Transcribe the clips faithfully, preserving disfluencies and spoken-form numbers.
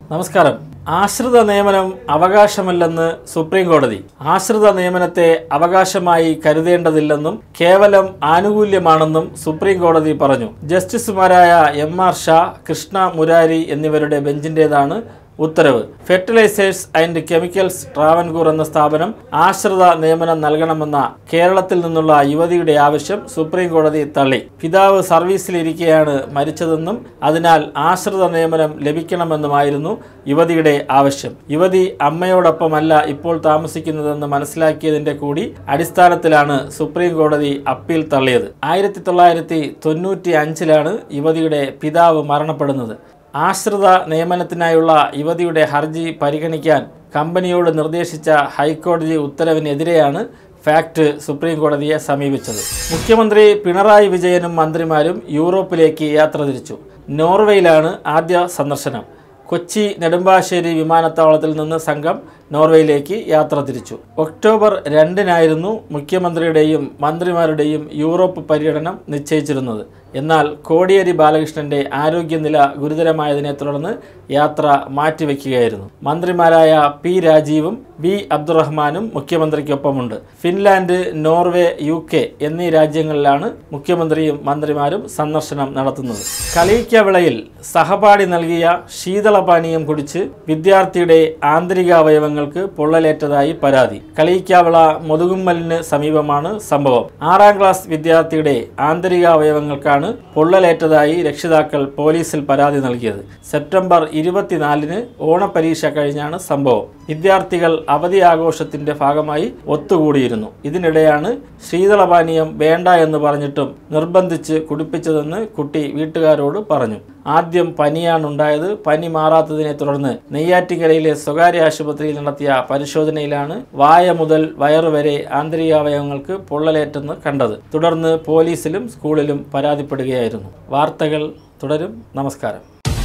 നമസ്കാരം. ആശ്രിത നിയമനം അവകാശമല്ലെന്ന് സുപ്രീം കോടതി. ആശ്രിത നിയമനത്തെ അവകാശമായി കരുതേണ്ടതില്ലെന്നും കേവലം ആനുകൂല്യമാണെന്നും സുപ്രീം കോടതി പറഞ്ഞു. ജസ്റ്റിസുമാരായ എം ആർ ഷാ, കൃഷ്ണ മുരാരി എന്നിവരുടെ ബെഞ്ചിന്റേതാണ് ഉത്തരവ്. ഫെർട്ടിലൈസേഴ്സ് ആൻഡ് കെമിക്കൽസ് ട്രാവൻകൂർ എന്ന സ്ഥാപനം ആശ്രിത നിയമനം നൽകണമെന്ന കേരളത്തിൽ നിന്നുള്ള യുവതിയുടെ ആവശ്യം സുപ്രീം കോടതി തള്ളി. പിതാവ് സർവീസിലിരിക്കെയാണ് മരിച്ചതെന്നും അതിനാൽ ആശ്രിത നിയമനം ലഭിക്കണമെന്നുമായിരുന്നു യുവതിയുടെ ആവശ്യം. യുവതി അമ്മയോടൊപ്പമല്ല ഇപ്പോൾ താമസിക്കുന്നതെന്ന് മനസ്സിലാക്കിയതിന്റെ കൂടി അടിസ്ഥാനത്തിലാണ് സുപ്രീം കോടതി അപ്പീൽ തള്ളിയത്. ആയിരത്തി തൊള്ളായിരത്തി തൊണ്ണൂറ്റി അഞ്ചിലാണ് യുവതിയുടെ പിതാവ് മരണപ്പെടുന്നത്. ആശ്രിത നിയമനത്തിനായുള്ള യുവതിയുടെ ഹർജി പരിഗണിക്കാൻ കമ്പനിയോട് നിർദ്ദേശിച്ച ഹൈക്കോടതി ഉത്തരവിനെതിരെയാണ് ഫാക്ട് സുപ്രീം കോടതിയെ സമീപിച്ചത്. മുഖ്യമന്ത്രി പിണറായി വിജയനും മന്ത്രിമാരും യൂറോപ്പിലേക്ക് യാത്ര തിരിച്ചു. നോർവേയിലാണ് ആദ്യ സന്ദർശനം. കൊച്ചി നെടുമ്പാശ്ശേരി വിമാനത്താവളത്തിൽ നിന്ന് സംഘം നോർവേയിലേക്ക് യാത്ര തിരിച്ചു. ഒക്ടോബർ രണ്ടിനായിരുന്നു മുഖ്യമന്ത്രിയുടെയും മന്ത്രിമാരുടെയും യൂറോപ്പ് പര്യടനം നിശ്ചയിച്ചിരുന്നത്. എന്നാൽ കോടിയേരി ബാലകൃഷ്ണന്റെ ആരോഗ്യനില ഗുരുതരമായതിനെ തുടർന്ന് യാത്ര മാറ്റിവെക്കുകയായിരുന്നു. മന്ത്രിമാരായ പി രാജീവും വി അബ്ദുറഹ്മാനും മുഖ്യമന്ത്രിക്കൊപ്പമുണ്ട്. ഫിൻലാൻഡ്, നോർവേ, യു കെ എന്നീ രാജ്യങ്ങളിലാണ് മുഖ്യമന്ത്രിയും മന്ത്രിമാരും സന്ദർശനം നടത്തുന്നത്. കളിയിക്കവിളയിൽ സഹപാഠി നൽകിയ ശീതളപാനീയം കുടിച്ച് വിദ്യാർത്ഥിയുടെ ആന്തരികാവയവങ്ങൾക്ക് പൊള്ളലേറ്റതായി പരാതി. കളിയിക്കാവിള മുതുകുമ്മലിന് സമീപമാണ് സംഭവം. ആറാം ക്ലാസ് വിദ്യാർത്ഥിയുടെ ആന്തരികാവയവങ്ങൾക്കാണ് പൊള്ളലേറ്റതായി രക്ഷിതാക്കൾ പോലീസിൽ പരാതി നൽകിയത്. സെപ്റ്റംബർ ഇരുപത്തിനാലിന് ഓണപരീക്ഷ കഴിഞ്ഞാണ് സംഭവം. വിദ്യാർത്ഥികൾ അവധി ആഘോഷത്തിന്റെ ഭാഗമായി ഒത്തുകൂടിയിരുന്നു. ഇതിനിടെയാണ് ശീതളപാനീയം വേണ്ട എന്ന് പറഞ്ഞിട്ടും നിർബന്ധിച്ച് കുടിപ്പിച്ചതെന്ന് കുട്ടി വീട്ടുകാരോട് പറഞ്ഞു. ആദ്യം പനിയാണുണ്ടായത്. പനി മാറാത്തതിനെ തുടർന്ന് നെയ്യാറ്റിൻകരയിലെ സ്വകാര്യ ആശുപത്രിയിൽ നടത്തിയ പരിശോധനയിലാണ് വായ മുതൽ വയറുവരെ ആന്തരികാവയവങ്ങൾക്ക് പൊള്ളലേറ്റെന്ന് കണ്ടത്. തുടർന്ന് പോലീസിലും സ്കൂളിലും പരാതിപ്പെടുകയായിരുന്നു. വാർത്തകൾ തുടരും. നമസ്കാരം.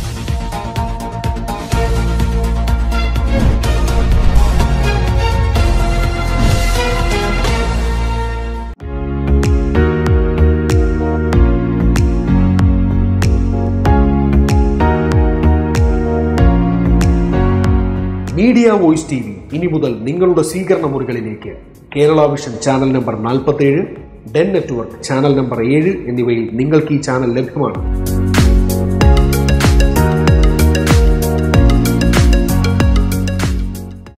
മീഡിയ വോയിസ് ടി വി ഇനി മുതൽ നിങ്ങളുടെ സ്വീകരണ മുറികളിലേക്ക്. കേരള വിഷൻ ചാനൽ നമ്പർ നാൽപ്പത്തേഴ്, ഡെൻ നെറ്റ്വർക്ക് ചാനൽ നമ്പർ ഏഴ് എന്നിവയിൽ നിങ്ങൾക്ക് ഈ ചാനൽ ലഭ്യമാണ്.